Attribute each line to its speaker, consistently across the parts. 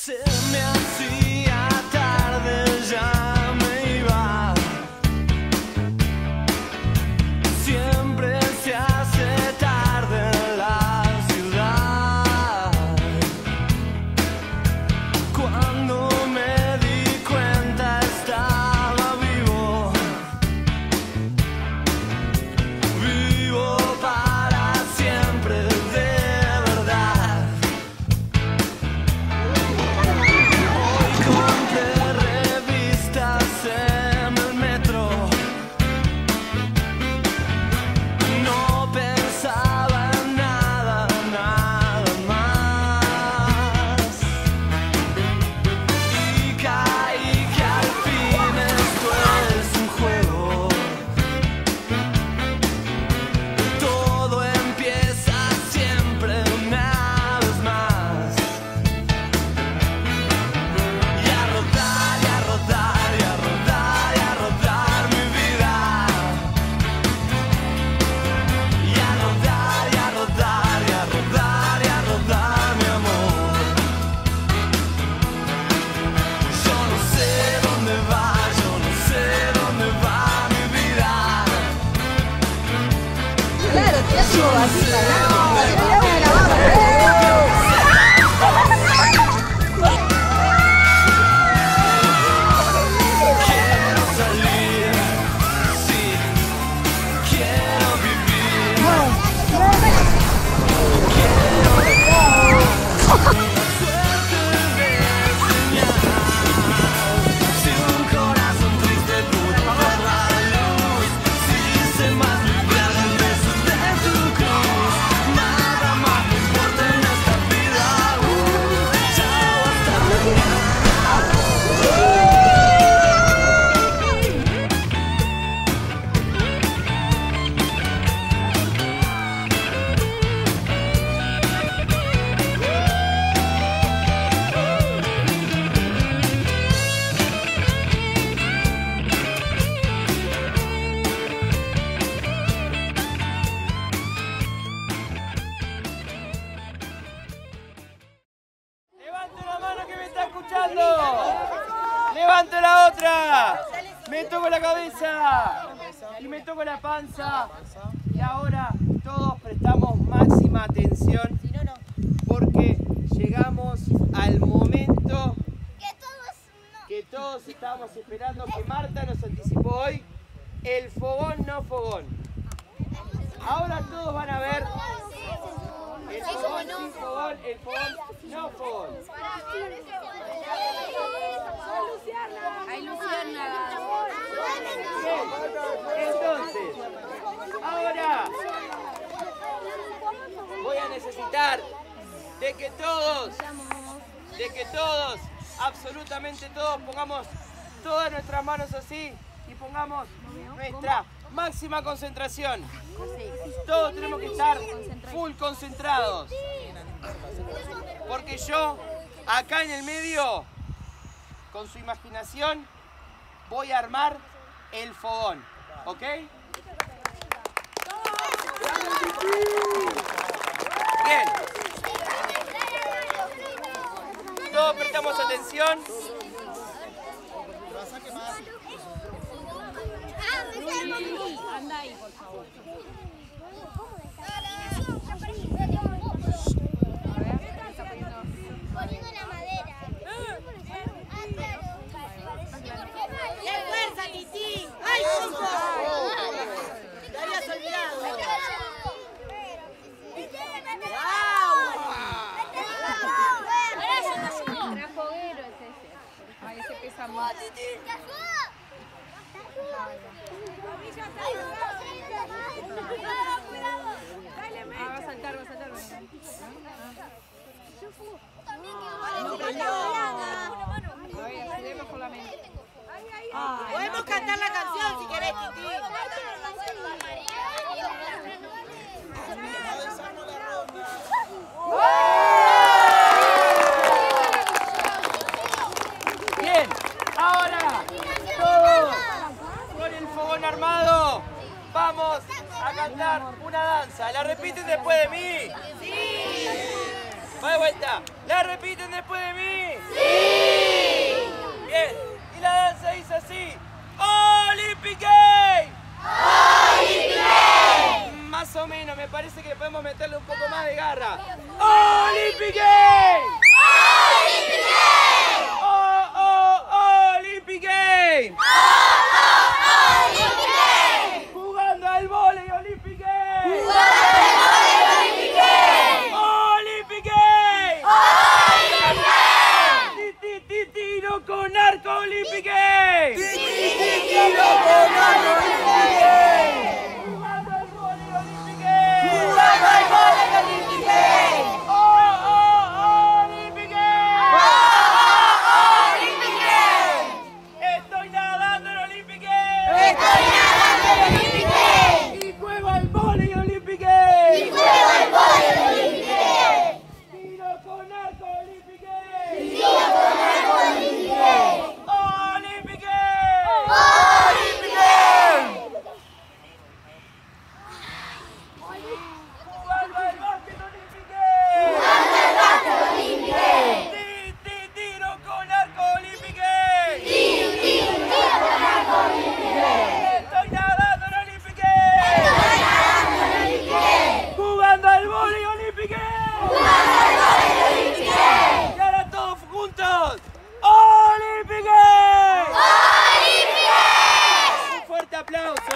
Speaker 1: Se me hacía tarde, ya me iba. Siempre se hace tarde en la ciudad. Cuando me di cuenta estaba vivo. Vivo para siempre, de verdad. Hoy compré revistas en el metro. No pensaba en nada, nada más. Y caí que al fin esto es un juego. Todo empieza siempre una vez más. Y a rodar, y a rodar, y a rodar, y a rodar mi vida. Y a rodar, y a rodar, y a rodar, y a rodar mi amor. Yo no sé dónde va, yo no sé dónde va mi vida.
Speaker 2: Claro, tira tu bobacita, ¿no? Para que no le haga grabado.
Speaker 1: Quiero salir, sí, quiero vivir. Suerte de señal. Si un corazón triste pudo ver la luz, si se más librar el beso de tu cruz, nada más me importa en esta vida. Chao, hasta mañana.
Speaker 3: ¡Levante la mano que me está escuchando! ¡Levante la otra! Me toco la cabeza y me toco la panza. Y ahora todos prestamos máxima atención porque llegamos al momento que todos estábamos esperando, que Marta nos anticipó hoy, el fogón no fogón. Ahora todos van a ver el fogón sin fogón, el fogón no fogón.
Speaker 2: Hay luciérnagas.
Speaker 3: Bien, entonces, ahora voy a necesitar de que todos, absolutamente todos, pongamos todas nuestras manos así y pongamos nuestra máxima concentración. Todos tenemos que estar full concentrados. Porque yo, acá en el medio, con su imaginación, voy a armar el fogón. ¿Ok? Bien. Todos prestamos atención.
Speaker 2: Anda ahí, por favor.
Speaker 4: Poniendo la madera.
Speaker 5: ¡Qué fuerza, Titi! ¡Ay, chico! ¡Te habías olvidado!
Speaker 2: Trafoguero es ese. Ahí se pesa más. Va a saltar, va a saltar.
Speaker 5: ¡No prendió!
Speaker 2: A ver, ayudemos con la mente.
Speaker 5: Podemos cantar la canción si querés, Titi.
Speaker 3: Bien, ahora todos con el fogón armado vamos a cantar una danza. ¿La repiten después de mí? Sí. Va de vuelta. danza. ¿La repiten después de mí? ¡Sí! Bien. Y la danza dice así. ¡Olympic Game! ¡Olympic Game! Más o menos, me parece que podemos meterle un poco más de garra. ¡Olympic Game! ¡Olympic Game! ¡Olympic Game! ¡Olympic Game! ¡Jugando al vóley, Olympic Game! ¡Jugando al vóley, Olympic Game! ¡Olympic Game! ¡Olympic Game! ¡Tiro con arco, Olympic Game! ¡Tiro con arco, Olympic Game! ¡Jugando al vóley, Olympic Game! ¡Jugando al vóley, Olympic Game! ¡Olympic Game! ¡Olympic Game! ¡Estoy nadando en Olympic Game! ¡Estoy nadando en Olympic Game! ¡Y juego al vóley, Olympic Game! ¡Y juego al vóley, Olympic Game! ¡Tiro con arco, Olympic Game! ¡Tiro con arco, Olympic Game! ¡Olympic Game! ¡Olympic Game! ¡Jugando al básquet, Olympic Game! ¡Jugando al básquet, Olympic Game! ¡Tiro con arco, Olympic Game! ¡Tiro con arco, Olympic Game! ¡Estoy nadando en Olympic Game! ¡Estoy nadando en Olympic Game! ¡Jugando al vóley, Olympic Game! ¡Jugando al vóley, Olympic Game! ¡Y ahora todos juntos! ¡Olympic Game! ¡Olympic Game! ¡Un fuerte aplauso!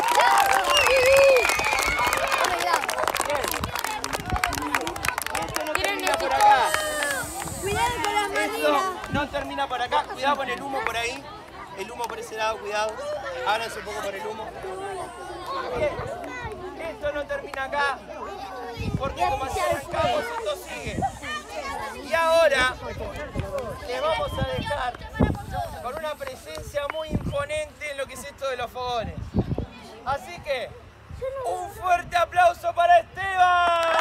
Speaker 3: Esto no termina por acá.
Speaker 5: Cuidado con las
Speaker 3: Esto no termina por acá. Cuidado con el humo por ahí. El humo por ese lado, cuidado. Ábranse un poco por el humo. Bien. Esto no termina acá. Porque como así arrancamos, esto sigue. Y ahora les vamos a dejar con una presencia muy imponente en lo que es esto de los fogones. Así que, un fuerte aplauso para Esteban.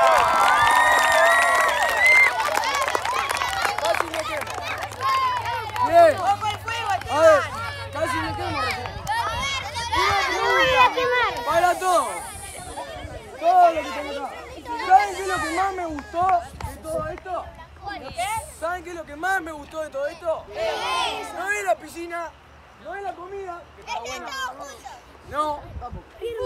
Speaker 3: Casi me quemo. Bien.
Speaker 5: ¡Ojo el fuego,
Speaker 3: A ver,
Speaker 5: Esteban!
Speaker 3: casi me quemo.
Speaker 2: quemar.
Speaker 3: Para todos. Todo lo que tengo acá. ¿Saben qué es lo que más me gustó de todo esto? ¿Saben qué es lo que más me gustó de todo esto? No es la piscina, no es la comida, que está buena. No, tampoco.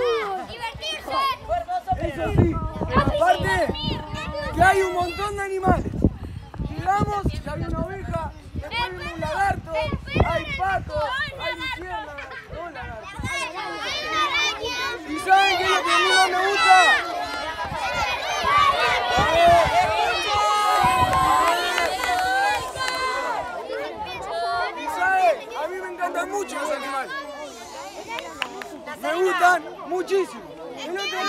Speaker 3: Eso sí, aparte que hay un montón de animales. Llegamos y hay una oveja, después viene un lagarto, hay patos, hay luciérnagas, no lagartos. ¿Y saben qué es lo que a mí más me gusta? ¿Y saben? A mí me encantan mucho los animales. Me gustan muchísimo. El otro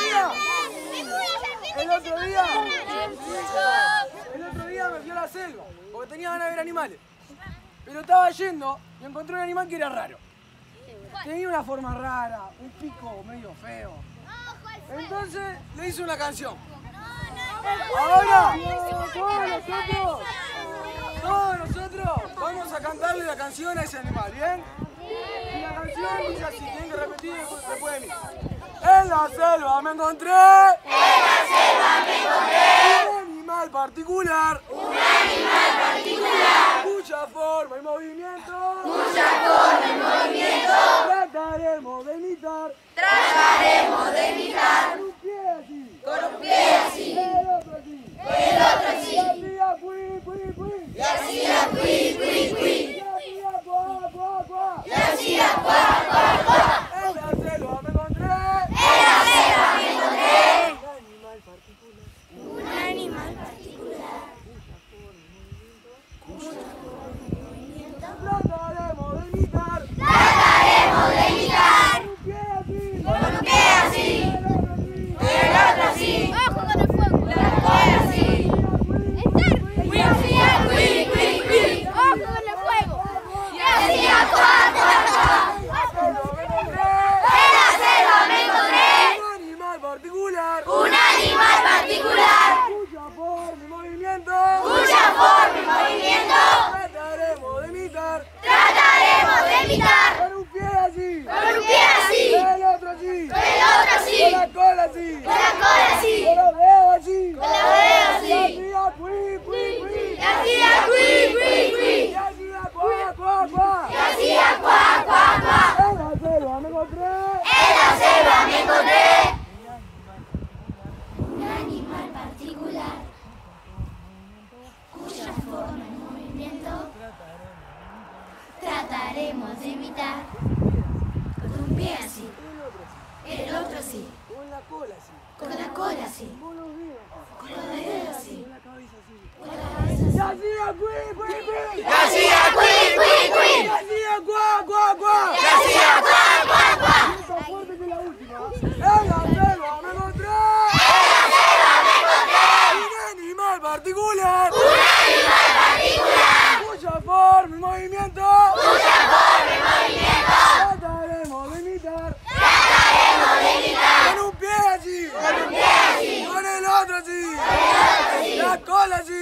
Speaker 3: día me fui a la selva, porque tenía ganas de ver animales. Pero estaba yendo y encontré un animal que era raro. Tenía una forma rara, un pico medio feo. Entonces le hice una canción. Ahora, todos nosotros vamos a cantarle la canción a ese animal, ¿bien? Y la canción dice así, tienen que repetir después de mí. En la selva me encontré. Un animal particular. Cuya forma y movimiento. Trataremos de imitar. Con un pie así. El otro así. Y hacía cui, cui, cui. Y hacía cuá, cuá, cuá. En la selva me encontré. Un animal particular. Cuya forma y movimiento. Trataremos de imitar. Con un pie así. El otro así.
Speaker 2: Abajo con el fuego.
Speaker 5: así.
Speaker 4: de imitar. Con un pie así, el otro así.
Speaker 1: Con la cola así.
Speaker 4: Con la cola así.
Speaker 1: Con los dedos.
Speaker 4: Con los dedos así.
Speaker 1: Con la cabeza así.
Speaker 4: Con la cabeza así.
Speaker 1: ¡Y hacía cui, cui, cui!
Speaker 3: ¡Y hacía cui, cui, cui!
Speaker 1: ¡Y hacía guá, guá, guá!
Speaker 3: ¡Y hacía guá, guá, guá!
Speaker 1: ¡Esta fuerte que la última! ¡En la selva me encontré! ¡Un animal particular!
Speaker 4: ¡Un animal particular!
Speaker 1: ¡Cuya forma y movimiento!
Speaker 4: ¡Cuya forma y movimiento!
Speaker 1: ¡Trataremos de imitar!
Speaker 4: ¡Trataremos de imitar!
Speaker 1: ¡Con un pie así!
Speaker 4: ¡Con un pie así!
Speaker 1: ¡Con el otro así!
Speaker 4: ¡Con el otro así!
Speaker 1: ¡La cola así!